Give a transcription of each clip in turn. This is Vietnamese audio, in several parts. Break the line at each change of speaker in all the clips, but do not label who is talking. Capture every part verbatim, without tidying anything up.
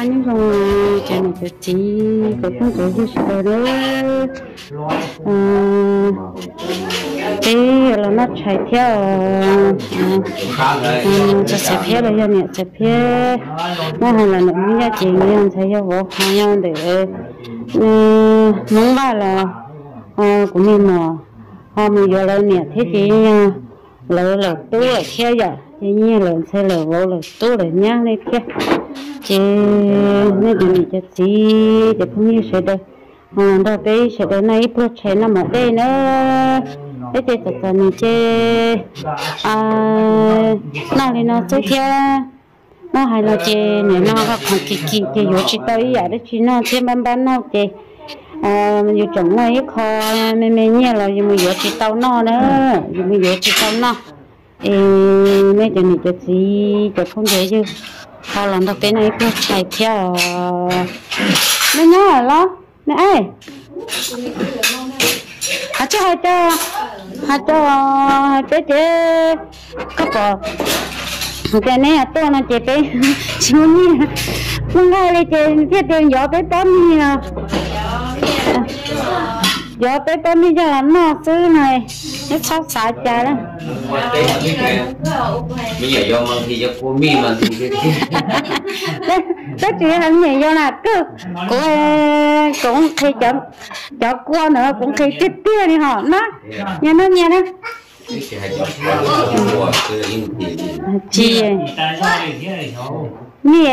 khá như rồi cho nên cái chỉ cái không có gì sợ nữa thế là nó chạy theo cho sẽ phía là do nhẹ sẽ phía nó hay là nó mới ra chuyện nhưng thấy cho vô hai nhau để muốn ba là của mình mà họ mình giờ lên nhẹ thế thì lỡ lỡ tú là theo giờ thì như là xe lỡ vô là tú là nhang lên kia chị nên để mình cho chị để không như sẽ đây à đó bây sẽ đây này bữa chạy nó ở đây nữa thế thì tất cả mình chơi à nó thì nó sẽ theo nó hay là chơi này nó có còn kỳ kỳ chơi vô chỉ tới giờ đấy chỉ nó thêm ban ban nó chơi à mình vô trồng này kho mình mình nhớ là mình vô chỉ tàu nó nữa mình vô chỉ tàu nó mấy cái này cho gì cho không dễ chứ họ làm được cái này cứ chạy theo nó nhớ là nè ơi hả chứ hai cho hai cho hai bé chế có bỏ cái này à tôi nó chế bé chú nhỉ không ngay đây chế thiết tiền gió bé tóm nhỉ gió bé tóm đi cho làm nó xứ này nó sắp xả chả đó
bây giờ do mà thì do cô mi mà thì
đấy đấy chị làm gì do là cứ cũng cũng khi chậm cho qua nữa cũng khi tiếp kia đi họ nó nhà nó nhà nó chị mi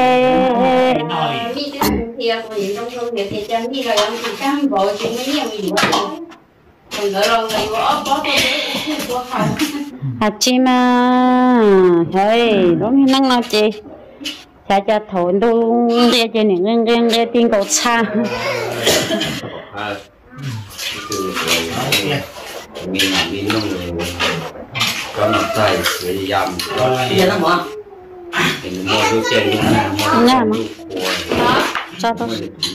à chị mà thôi đúng như năng nói chị cha cha thổi đu nghe trên những nghe nghe nghe tiếng cầu xa
mình mình nông có một tay để làm gì lắm hả mình mua đôi chân luôn
nha mà cho tôi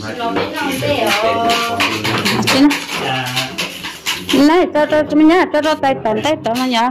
này cho cho mình nhá cho cho tay tận tay tận mà nhá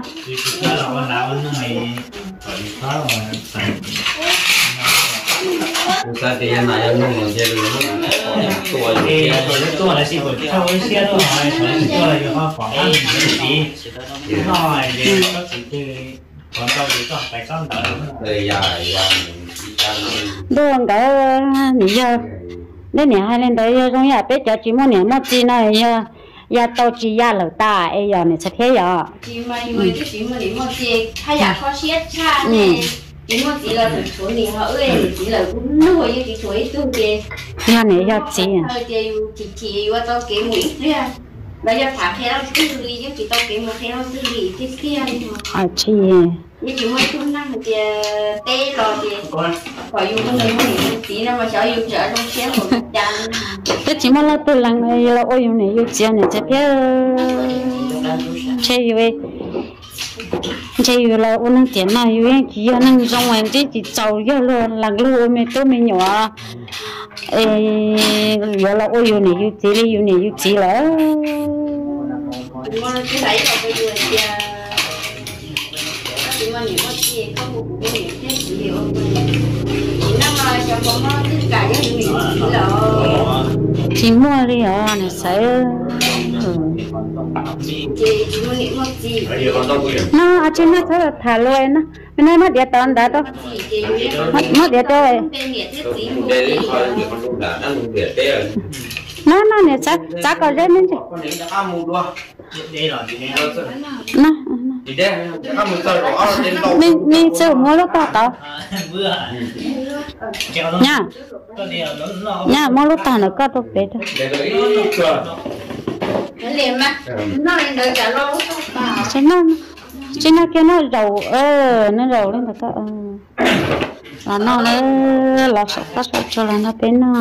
ta thì anh này anh nông làm gì rồi tuổi
thì tuổi là gì tuổi sau cái xe đó hỏi tuổi là họ khoảng năm gì nói để có chỉ còn đâu thì còn phải con đợi
thời dài dài
đường cái nỉ giờ nên nỉ hai lên tới trong nhà bé cho chỉ muốn nỉ một chi này ya tao chỉ ya lẩu ta ấy giờ này sẽ thế giờ
chỉ mà người cái chỉ mà nỉ một chi hay là có xét cha này chỉ một chỉ là số nỉ họ ơi chỉ là cũng nuôi như cái chuối tương kê
nhà này giờ chỉ
hơi chỉ chỉ chỉ qua tao kể mũi thế bây giờ thả theo xử lý chứ chỉ tao kể một theo xử lý thế kia
à chị
như chỉ mới chúng năng thì tê rồi thì phải dùng cái này mới tí nào mà cháu dùng chợ trong xe một trăm
cái chỉ mà là từ làng này là ôi này yêu chơi này sẽ biết chơi vậy chơi là ôn năng tiền này yêu chỉ năng trong ngoài tí chỉ giàu yêu là làng lu mình tôi mình nhỏ ê giờ là ôi này yêu chơi yêu này yêu chơi là
cái đấy là bây giờ chỉ mà những cái gì không có cái gì thế chỉ hiểu chỉ năng là cho con nó tất cả những mình chỉ là
chỉ mua đi à này sẽ
chỉ chỉ mua những cái gì
nó ở trên nó thấy là thả lôi nó bên đây nó để tận đã đó nó để đây nó nó này chắc chắc có lên nên chứ nó mình mình sử mua lúc tao tao nha nha mua lúc tao nó có tốt đấy thôi
liền mà nó lên đợi cả lô
chứ nó chứ nó kia nó dầu ơ nó dầu lên thật ờ là nó nó là sợ phát sợ cho là nó bên nó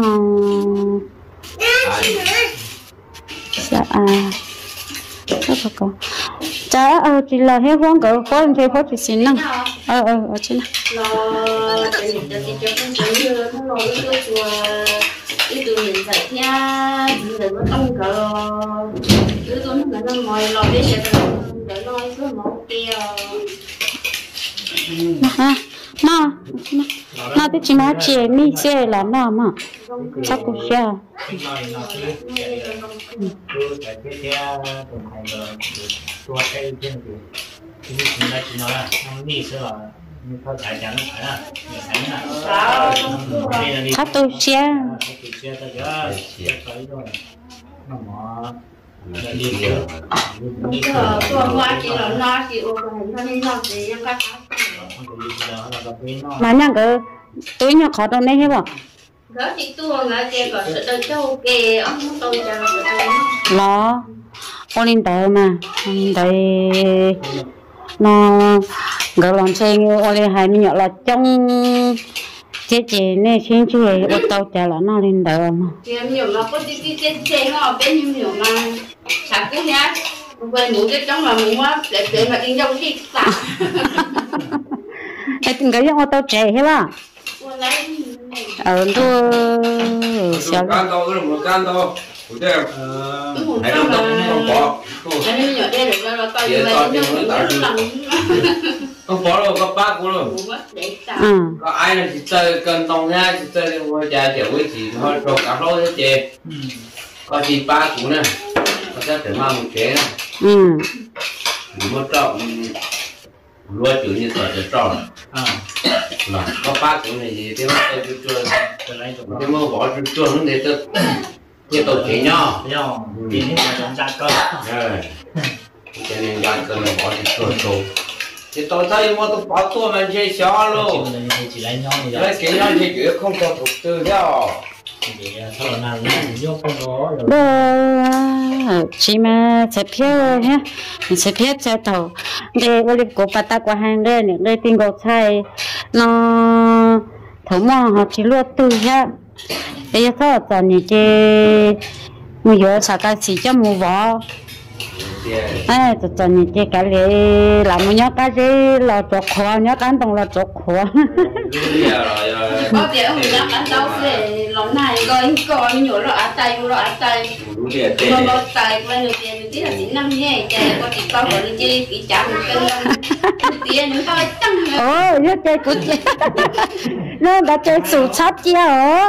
dạ à rất là có chả ờ chỉ là hết hoang cỡ khó thì khó thì xin năng ờ ờ ở trên
nó cái những cái cho con chơi như nó nói với tôi cái tụi mình phải theo đừng có không cỡ cứ tôi nó nó ngồi lo biết sẽ để nói cứ một kia
ha nó nó thì chỉ mà chế mi chế là nó mà chắc cũng sẽ chắc tôi sẽ mà nhang cái túi nhỏ khó đâu này hết không?
Đó chị tua ngã chị có sự đầu châu kề ông tôi cho nó
lo con lên tờ mà đây nó gọi lòng xe như ô lên hai mươi nhỏ là trong chế chế này xin chơi ô tô trả là nó lên tờ mà
thì em nhiều nó có tí tí chế chế nó bên nhiều nhiều mà chẳng cứ nhá về ngủ cái trong mà mình quá để để mà đi đâu đi cả
cái từng cái ô tô chạy hết à ở tôi
một can to cái một can to của đây hãy đông đông không bỏ
anh em nhỏ đây được rồi tay này
không bỏ đâu có bác của rồi có ai là chỉ chơi cần tông nha chỉ chơi qua nhà tiểu với chỉ thôi rồi cả lối thế chị có chỉ ba của nè có sẽ phải mang một kế này
ừ
một trọng luôn chủ như sở sẽ tròn là có ba của này gì thế mà tôi chưa thế mà bỏ chưa hướng để tôi cái tổ chế nhỏ
thì những cái chúng ta có
cho nên ra cơ là bỏ đi tôi tôi thì tôi thấy mà tôi bỏ tôi mà chơi xóa luôn
chỉ lấy nhau thì
đấy cái nhau thì chuyện không có thuộc từ nhau
thì sau này nó vô không có
đó chỉ mà sẽ phiếu ha sẽ phiếu cho tàu để ô liu của bát qua hàng đây những đây tin gột thay nó thấu mò họ chỉ luôn từ ha bây giờ sao cho những cái người giờ sao ta chỉ cho mua vỏ à cho cho những cái cái này làm một nhớ cái gì là chọc khoa nhớ cái đồng là chọc khoa
có thể ông đã ăn đâu sẽ lòng này coi coi nhổ rồi ăn tay rồi ăn tay rồi rồi tay qua nửa tiền tí là chỉ năm nhé chạy có chỉ có một cái cái chạm cái tiền nữa thôi tăng
ồ nhớ chơi của chị nó đã chơi sủ sắp chưa hả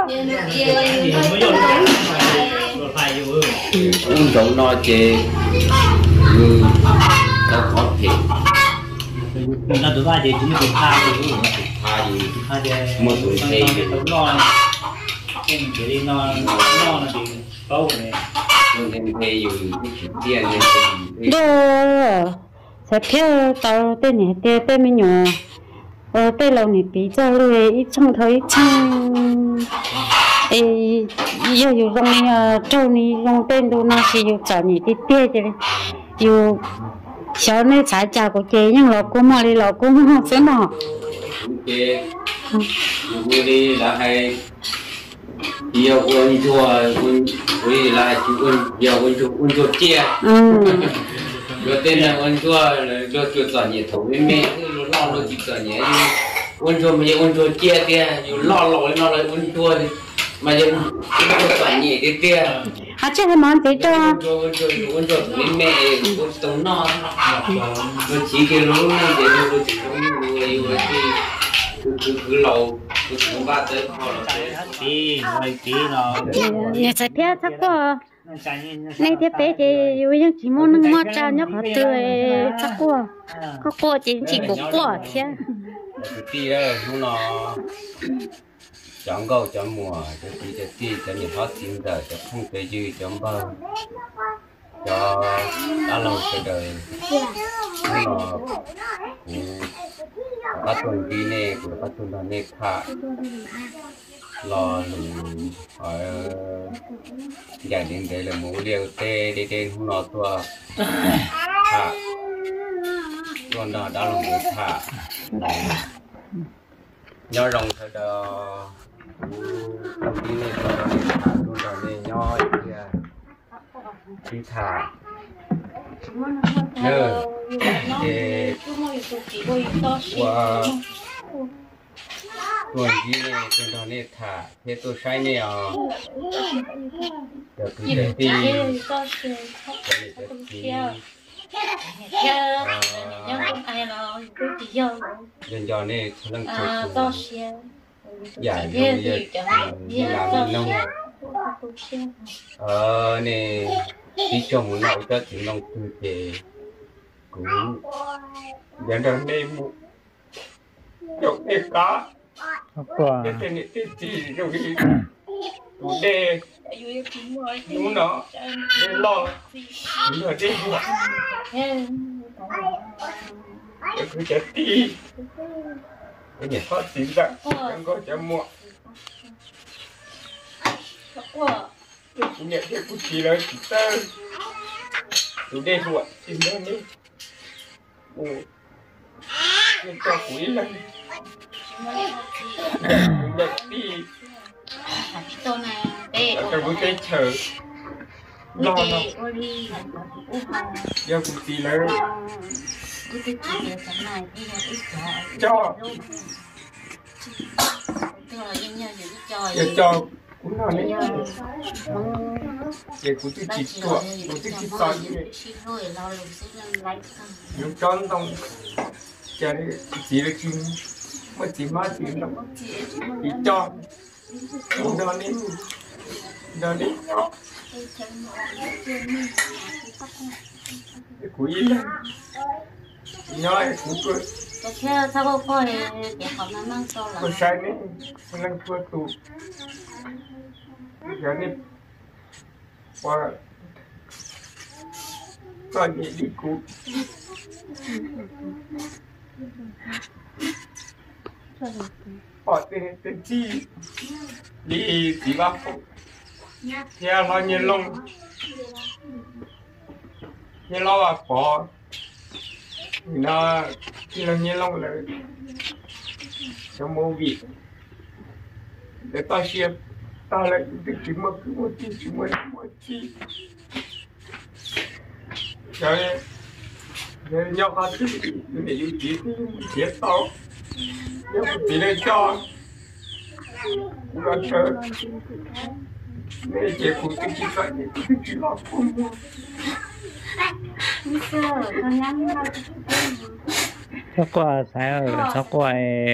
uống rượu no chê như có khó thiệt
nó được ba gì chúng mình tha thì cũng
tha gì
tha gì
một tuổi thì
nó cái chỉ đi nó nó là bị tốt này
nhưng em thấy dù chỉ tiền nên thì
đồ sẽ phiếu tàu tên này tên tên mình nhỏ ờ tên lâu này bị cho lui ít trong thời trong ê giờ dù trong này trâu này trong tên đồ nó chỉ dù chọn nhỉ tí tê chứ dù sau này xài chả có chế nhưng lọ cũng mà đi lọ cũng không phải mà
chế dù đi là hay yêu quân chùa quân quý là chú quân yêu quân chùa quân chùa chia rồi tên là quân chùa rồi chùa chọn nhỉ thấu với mẹ rồi lo rồi chỉ chọn nhỉ quân chùa mà quân chùa chia kia dù lo lo nó lại quân chùa mà giờ quân chùa nhỉ cái kia
à chứ hay món thế cho
quân chùa quân chùa với mẹ quân chùa nó rồi chỉ cái lối này để rồi chỉ có người yêu thì cứ cứ lâu cứ không ba tới họ là
tí rồi tí nó
nhà sẽ phiếu chắc quá nay thế bé thì yêu những chỉ muốn nâng mót cha nhóc họ tươi chắc quá có cô chỉ chỉ có quá chứ
tí đấy nó nó chẳng câu chẳng mùa cho tí cho tí cho những hết tiếng đời cho không phải dư chẳng bao cho đã lâu cái đời nó bắt tuần tí này của bắt tuần là nếp thả lo lù ở giải đến đây là mũ liều tê đi trên không nó tua thả tuần đó đã là mũ thả nhớ rồng thôi đó tuần tí này tuần đó nếp thả tuần đó nếp nhói kia đi thả nhớ để qua tuần gì này tuần đó này thả thế tôi sai này à được cứ để đi dân giò này lần trước Dạ rồi làm nông. Ờ nè đi cho muốn nào cho chị nông tư thì cũng dẫn đến đây một trong đây có cái tên này tên gì trong cái tủ đê đúng nó để lo nó để buộc cái cứ chạy đi cái gì phát triển ra không có chậm muộn cũng nhận thấy cũng chỉ là chỉ ta tủ đê buộc tìm ra đi nên cho quý là nhận đi cho bữa tết chờ lo nó giờ cũng chỉ là cho giờ cho cũng là đấy giờ cũng chỉ chỉ cho cũng chỉ chỉ cho như vậy nếu cho nó không giờ chỉ là chỉ mà chỉ mà chỉ là chỉ cho đó đi đó đi nó quý lắm nói cũng có
cái sao bao coi để họ nó mang to là
có sai đấy nó đang thua tụ giờ đi qua qua gì đi cụ họ tên tên chi đi chỉ ba phút theo nó như lông như lo là bỏ nó khi nó như lông là trong mô vị để ta xem ta lại được chỉ một cái một chi chỉ một một chi rồi để nhau hai thứ để yêu chỉ chỉ tao nếu chỉ để cho gần chờ để chế phụ tự chỉ phải để tự chỉ lo không mua
chắc qua sai rồi chắc qua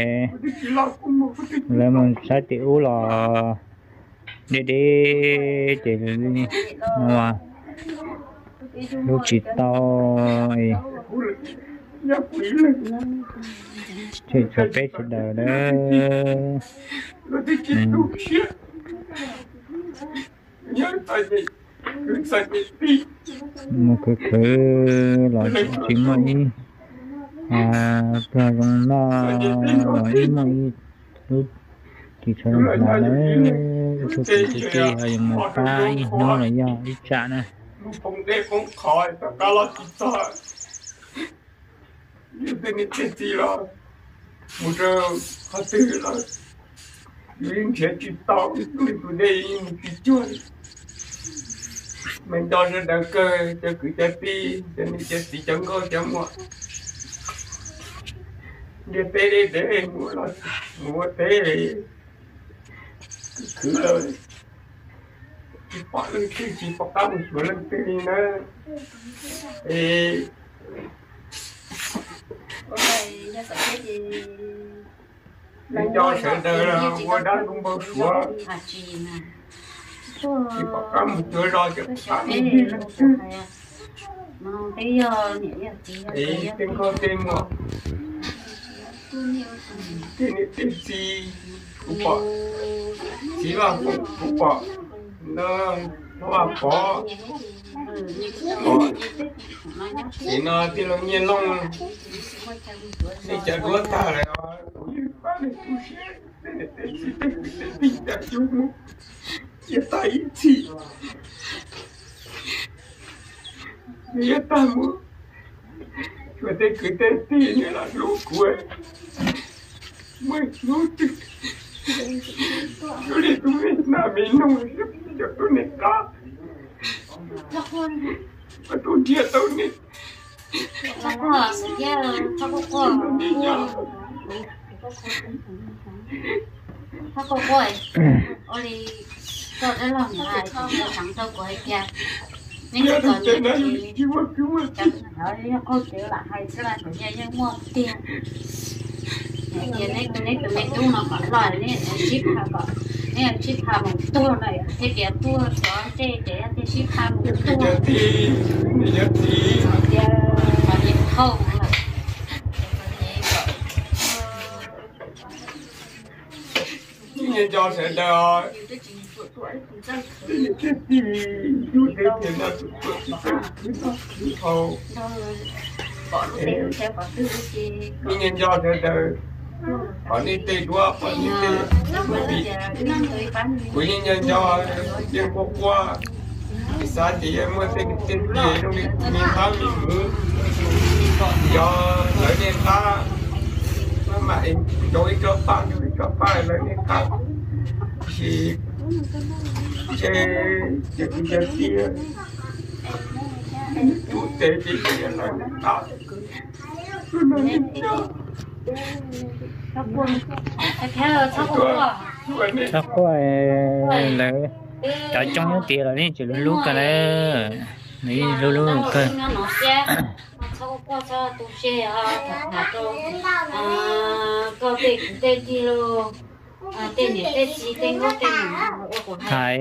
lấy mình sai tiểu là để để để mà lúc chỉ tao chỉ cho bé chỉ đầu đó một cái cứ loại chỉ mấy à rồi nó loại mấy lúc chỉ cho nó lấy chút chút chút hay một cái nó là do ít trả này
không để không khỏi tất cả là chỉ cho như thế này thế gì là một giờ họ tự là những chuyện chỉ tao tôi tôi đây một chút chút mình cho nó đăng cơ cho cứ chạy đi cho nên chạy đi chẳng có chẳng mua để té để để mua là mua té cứ rồi chỉ bỏ lên cái chỉ bỏ cả một số lần té nữa ê mình cho sợ đời là mua đá cũng bao số chỉ bỏ cả một chỗ rồi chứ phải ý tên con tên mà tên tên gì cũng bỏ chỉ là cũng cũng bỏ nó nó là bỏ thì nó thì nó nhiên long đi chợ đua ta lại nó ya está ahí, sí. Ya estamos. Yo te quité tiene la locura. Muy lúcido. Yo le tuve una menor, yo tu neta. Mà tu dia tao nè.
Sao có sự kia sao có có. Sao có coi. Ôi cho cái lòng này thì thằng tôi của kia nhưng mà còn những cái chẳng nói cô chữ là hay sẽ là của nhà nhưng mua tiền giờ này cái này tụi mình đúng nó có loại này ship hàng có này ship hàng một tua này thế kia tua cho thế thế thế ship hàng một tua
thì giờ thì
giờ mà nhìn không là
nhìn cho sẽ đỡ cái gì chút để tiền là không nhìn cho sẽ đỡ còn đi tê qua còn đi tê quý nhân cho tiền qua qua sao thì em mới tiền tiền tiền trong đi miền Bắc miền ngữ do lấy nên ta mà em đối cho bạn đối cho bạn lấy nên ta thì chế chế chế kia chủ tế thì lấy nên ta
chắc có là tại trong những tiền là nên chỉ lúc cái này này lúc lúc cái
sau qua cho tụ xe à thật là cho à có tên tên gì luôn à tên gì tên gì tên có tên
thải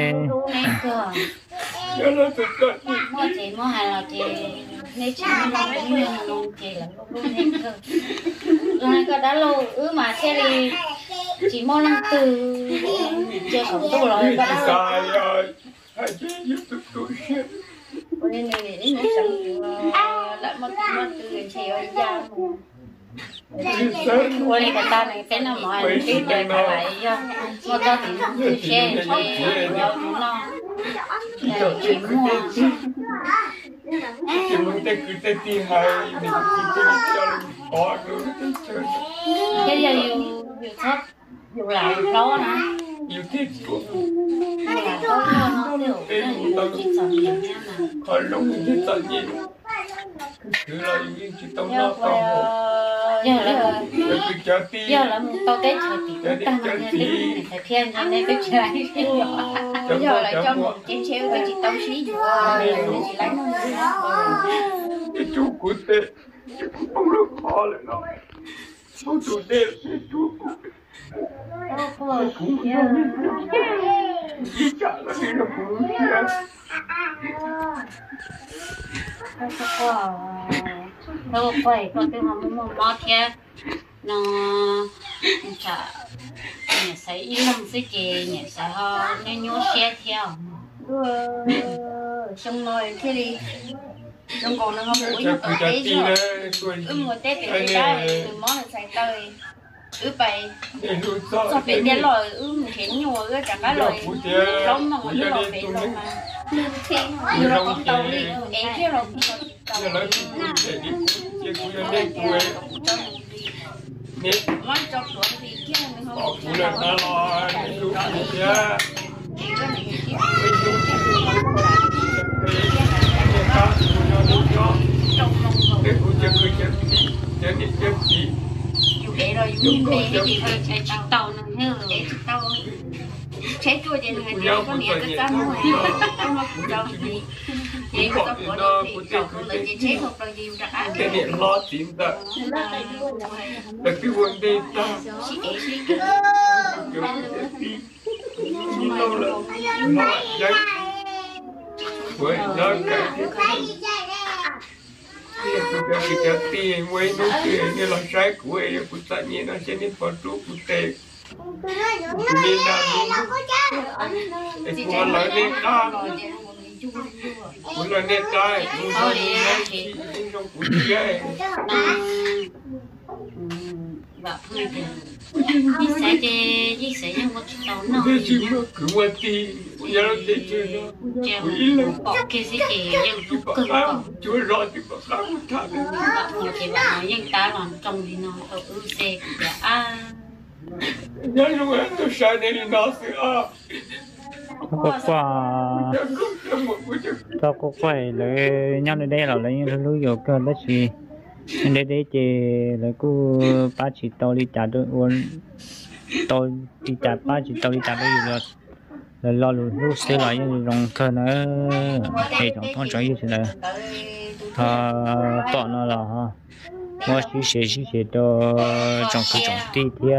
mua chị mua hàng là chị nên chị mua cũng như là luôn chị là luôn hết cơ rồi cái đó lâu ứ mà xe đi chỉ mua năm từ chơi sống tu rồi cái đó nên này để nó sống lại mất mất từ chị ở nhà qua đây ta này cái nó mọi cái đời lại do mua cho thì cứ xe xe vào nó chỉ mua
thì mình sẽ cứ sẽ đi hay mình cứ sẽ cho có được
cái giờ nhiều nhiều thấp nhiều lại đó nè
yêu thích của
là đó nó nhiều nhiều chỉ sợ nhiều nha mà
khỏi lúc mình thích tự nhiên cứ là những chỉ tông nó tông
giờ là
giờ thì
giờ là một tao tết thời thì ta mà nghe tiếng phải khen cho nên cái trái giờ lại cho một chén xéo với chị tao xí vừa nên chị lấy nó
cái chú của tết không được khó lại nó không chủ đề cái chú của
đâu có giờ
chỉ chả là đi được cũng kia
đâu có đâu có con cái mà mua mua kia nó chả nhà xây yêu lắm xây chế nhà xây họ nên nhớ xe theo xong rồi thế đi xong còn nó không muốn nó tự tế rồi ư một tết để đi đây từ món là xài tơi ư bày sao phải đen rồi ư một thế nhiều ư chẳng có rồi lông mà một cái lò phải lông mà như là con tàu đi em kia rồi món cho tuổi thì kia mình không
phụ lên ta lo cái chú của kia cái của kia cái kia cái kia cái gì
để rồi dùng để cái gì thôi chạy tàu nữa hả tàu chế chua vậy này thì có nghĩa cái cam nó tao nó cũng đâu thì chế có có đâu thì tàu nó chỉ chế một lần gì đã
cái điện lo tìm ta là cái vấn đề ta
chỉ để chỉ cái
chỉ lâu là nó giấy với nó cái cái cái cái tiền với nó tiền như là trái của ấy của ta như nó sẽ nên phật chú của tề mình là mình của lời nên ta của lời nên ta của lời nên trong của kia
và phương tiện đi xe đi đi xe nhưng mà tàu nó
cứ qua ti giờ nó đi chơi nó
bỏ cái gì thì nhưng
chú bà làm chú rồi thì bà làm thà đi
bạn một thì bạn nói nhưng ta làm trong thì nó tàu ư xe thì à
nhớ lúc ấy tôi sai nên nó sẽ à
có quả tao có quay lấy nhau đến đây là lấy những thứ nhiều cơ đó gì nên đây đây chỉ là cô ba chỉ tao đi trả được uốn tao đi trả ba chỉ tao đi trả được rồi là lo luôn lúc xưa lại những dòng cơ nó hệ thống thông trọng như thế này thà tọa nó là ha mua xí xí xí xí cho trong cái trong tí thì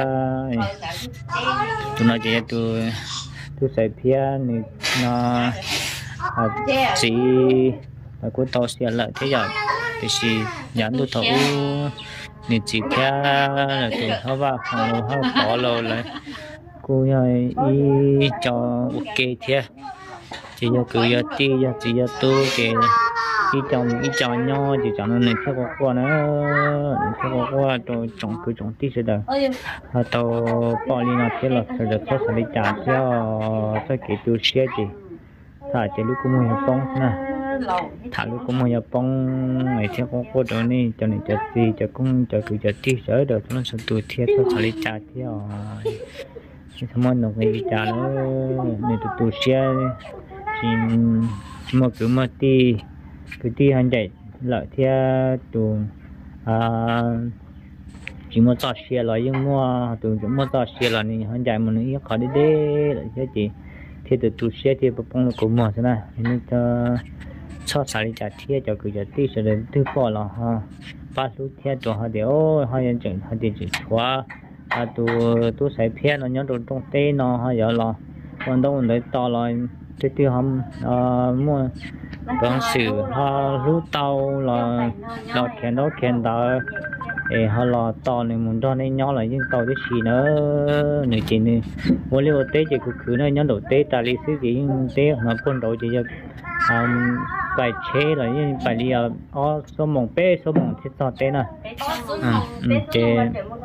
tụi nó chỉ tụi tụi sai phía này nó chỉ là của tao sẽ lại thế giờ thì chỉ nhắn tụi thấu nên chỉ kia là tụi họ vào họ họ bỏ lâu lại cô ơi ý cho ok thế chỉ cho cứ giờ ti giờ chỉ giờ tu cái ý chồng ý chồng nhau chỉ chồng nó này theo qua qua nữa theo qua qua rồi chồng cứ chồng tí sẽ được họ tàu bỏ đi nào thế là sẽ được có sản phẩm trả theo cái cái tu xe gì thà chỉ lúc cũng mua bông nè thà lúc cũng mua bông này theo qua qua rồi này cho này cho gì cho cũng cho cứ cho tí sẽ được nó sẽ tu theo có sản phẩm trả theo thì tham ăn được cái trả nữa này tu tu xe chỉ mua cứ mua tí cứ tí hành chạy lợi theo tụ à chỉ mua tọt xe lại nhưng mua tụ chỉ mua tọt xe lại này hành chạy mà nó ít khó đi đấy lại thế chị thì tụ tụ xe thì bông cũng mua thế này nên cho cho xài đi trả thiệt cho cứ trả tí sẽ đến thứ bỏ là ha ba số thiệt cho họ đều họ nhận chừng họ đi chỉ xóa à tụ tụ xài phiền nó nhớ đồ trong tê nó họ giờ là còn đâu lấy to lại thế thì hầm mua con sử họ lú tàu là là khen đó khen đó để họ là to này muốn cho nên nhỏ lại nhưng tàu cái gì nữa người chị này muốn liều tế chỉ cứ cứ này nhóm đầu tế ta lý sư gì tế mà quân đội chỉ bài chế là những bài đi ở số mỏng bé số mỏng thiết sao tế nè ừ chế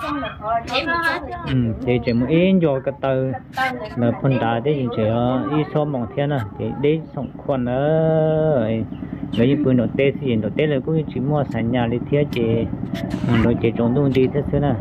ừ chế chế một ít rồi cái từ là phân đá đấy thì chế ít số mỏng thiên nè chế đấy sống khuẩn nữa lấy những bữa đầu tế thì đầu tế là cũng chỉ mua sản nhà để thiết chế rồi chế trồng đông đi thế nè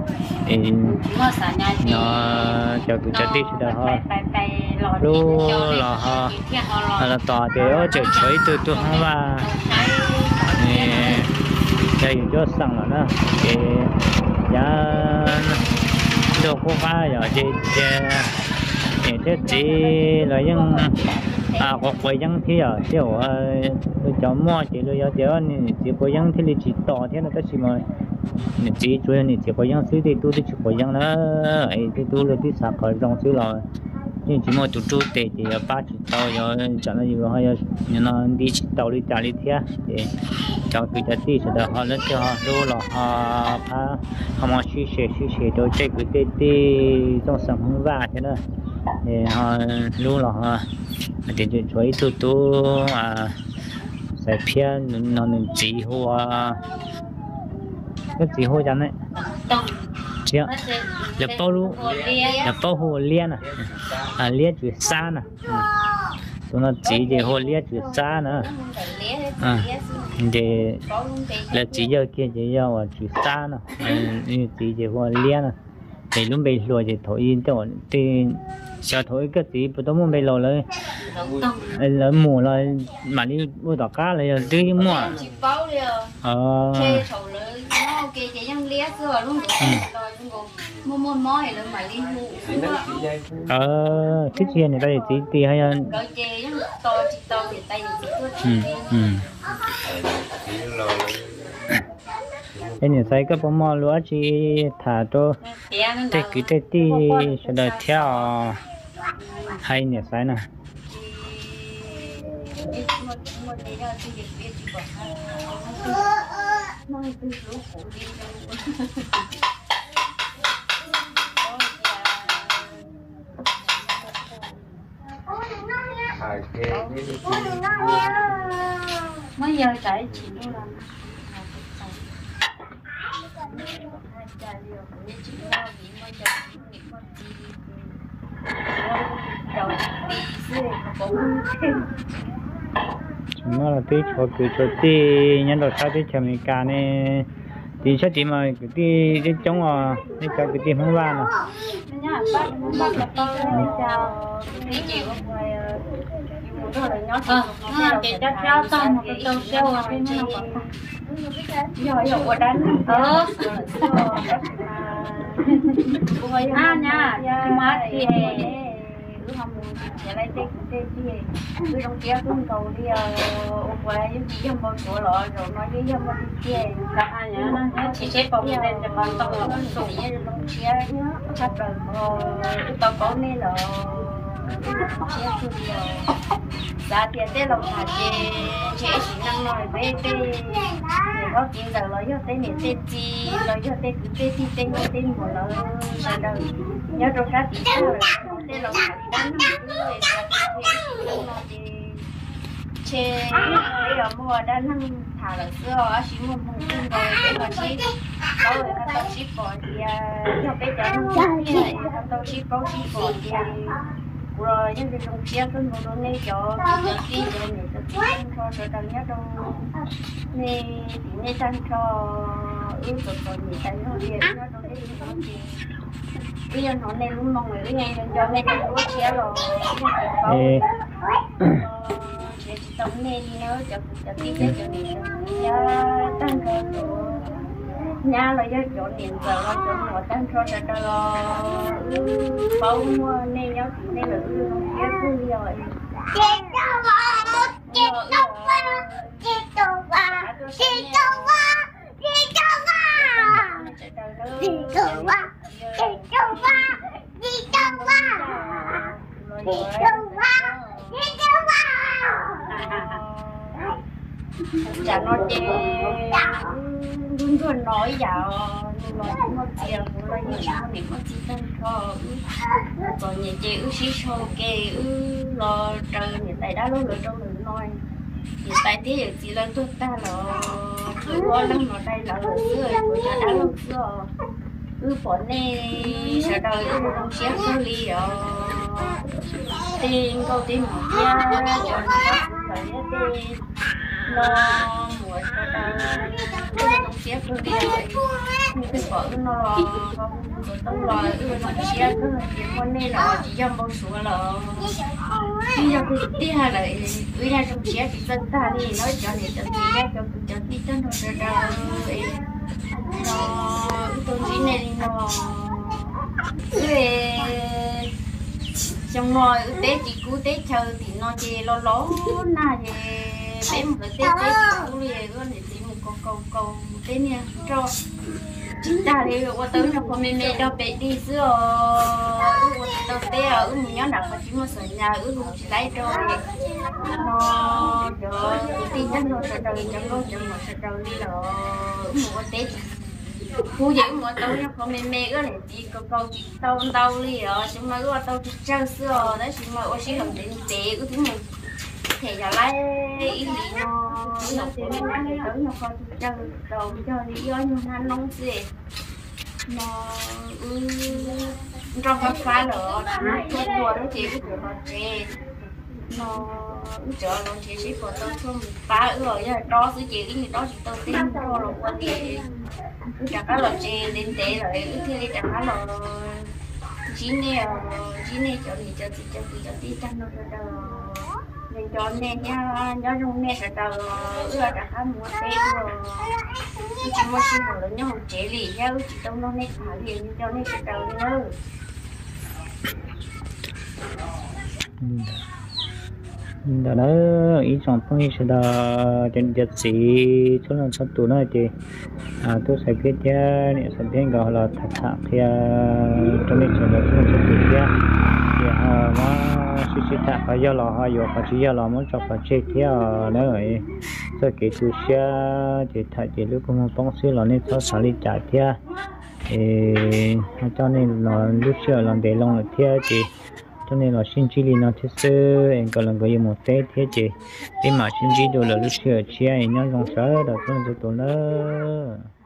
nó cho cứ cho tí sẽ ho lu là ho là tỏ chế ở chế chơi từ từ hai ba nè đây cho sang là nó chế giá đồ cô ba giờ chế chế chế chế chế là những à có quay những thế ở chế ở cho mua chế rồi giờ chế ở này chế quay những thế thì chỉ tỏ thế là cái gì mà chỉ chủ yếu là chỉ có những thứ thì tôi chỉ có những nữa ấy thì tôi là tí sạc ở trong thứ rồi nhưng chỉ mua chút chút để thì ba chỉ tàu rồi chẳng là gì mà hay nhưng nó đi tàu đi trả đi thế thì cho cái giá trị sẽ được họ lên cho họ đô là họ phá họ mà suy sẻ suy sẻ rồi chạy cái tê tê trong sản phẩm vả thế nữa thì họ đô là họ để chuyện chuối tôi tôi à sẽ phiền nó nên chỉ hoa cái gì hôi chắn đấy, chưa, nhập bao luôn, nhập bao hồ liên à, à liên chữ sa nè, tụi nó chỉ để hồ liên chữ sa nữa, à, để là chỉ giờ kia chỉ giờ là chữ sa nè, chỉ để hồ liên nè, để lúc bây giờ thì thổi in cho thì sợ thổi cái gì bữa tối muốn bây giờเลยlà mùa là mà đi mua tỏi cá là đi mua, ờ
cái cái yang lé rồi luôn rồi luôn mua mua món này là mày đi mua
ờ cái gì này đây tí tí hay ăn
rồi chè yang to chỉ to thì tay chỉ có
ừ ừ cái này sai cái bông mò lúa chỉ thả cho cái cái cái tí sẽ được theo hay này sai nè
mới giờ chạy chị đâu làm
chúng nó là tí cho cứ cho tí nhân đồ sao tí cho mình cả này thì sẽ chỉ mà cái tí cái chống à cái cho cái tí không van à
chị cho cháu tao một cái trâu xeo ở bên nó rồi rồi ở đánh ờ à nha má thì sẽ lấy cái cái cái cứ trong kia cũng cầu đi ở quay những cái dòng bao chỗ lọ rồi nói với dòng bao kia
các anh nhớ nó chỉ xếp vào bên cho con tao
nó sụp như trong kia nhá chắc là tao có nên là chia chung rồi giá tiền tết lòng thả chế chế chỉ năng nói về tết để có tiền giờ lấy cho tết này tết chi lấy cho tết cứ tết chi tết tết tết một lần sau đó nhớ trong các tiền rồi tết lòng thả đánh người chế bây giờ mua đã năng thả là xưa chỉ mua một tiền rồi để mà chỉ có người ta tao chỉ bỏ thì cho bây giờ nó như này tao chỉ có chỉ bỏ thì rồi những cái trong kia cứ mua đồ này cho cho tí rồi này cho tí cho cho đằng nhớ trong này thì này sang cho ưu tục rồi này sang nó đi nó trong cái gì bây giờ nó này luôn mong người cái ngày cho này cho nó chia rồi để tổng này đi nữa cho cho tí cho cho này cho tăng cơ nhà là do chỗ điện giờ là chỗ một tăng cho cho cho bao mua này nhớ này là không biết cứ rồi chị đâu ba chị đâu ba chị đâu ba chị đâu ba chị đâu ba chị đâu ba chị đâu ba chị đâu ba chị đâu ba chị đâu ba chả nói chê luôn luôn nói dạo nói một chiều cũng là những sao để có chi tân cho còn nhà chê ư xí sâu kê ư lo trời nhà tay đã luôn rồi trong đường nói nhà tay thế giờ chỉ lên tôi ta là tôi có lắm ở đây là lần xưa rồi giờ đã lần xưa ư bỏ nè sợ đời ư không xếp có ly ở tiền câu tiền một gia cho nó phải tiền nó mùa cho ta nó không xếp luôn đi rồi nhưng cái vợ nó không có tông lò ư nó xếp cứ là chuyện con này là chỉ dòng bao số là bây giờ cái tí hai lại ư ra trong xếp thì tân ta đi nói cho này cho tí ra cho cho tí tân nó ra ra nó tôi nghĩ này nó về trong nồi tết chỉ cú tết chờ thì nó chỉ lo ló na thì tết một cái tết tết chỉ cú liền luôn để chỉ một câu câu câu tết nha cho chúng ta thì qua tới nhà con mẹ mẹ đâu bé đi xưa qua tới tết ở ừ mình nhớ đặt mà chỉ một sợi nhà ừ không chỉ lấy rồi nó rồi tin chắc rồi sẽ đời chẳng có chẳng một sẽ đời đi là một cái tết cô dễ mua tàu nha con mẹ mẹ cái này đi câu câu chỉ tàu tàu li ở chúng mà cái tàu chỉ trang sữa đấy chúng mà ở xí hầm đến té cái thứ này thể là lấy ý lý nó nó sẽ nó lấy tới nó con trang tàu cho đi do như hắn nông gì nó trong các phá lửa nó đùa đó chỉ cái nó chê nó chờ nó chỉ xí của tao không phá rồi nha đó cứ chỉ cái gì đó chỉ tao tin cho rồi qua đi chẳng có lợn chè đến té rồi thì đi chẳng có lợn chín này chín này cho thì cho thì cho thì cho tí chăn nó rồi mình cho nên nhá nhá trong này sẽ tao ưa chẳng có mua té rồi chỉ mua xin rồi nhá không chế lì nhá chỉ trong nó này thả liền cho nên sẽ tao nữa
đó đó ý trong phong sẽ là trên giật sĩ số lần sắp tụ nói thì à tôi sẽ biết chứ này sẽ biết gọi là thật thà thì trong này sẽ là số lần sắp tụ chứ thì họ mà suy suy thật phải do là họ dù phải chỉ do là muốn cho phải chơi thì nữa rồi sau khi tôi sẽ thì thật thì lúc mà phong sư là nên cho xử lý trả thì thì cho nên là lúc xưa là để lòng là thì cho nên là xin chỉ là thế sự em còn là cái một tết thế chứ em mà xin chỉ đồ là lúc xưa chia em nhớ trong sở đó cho nên tôi nữa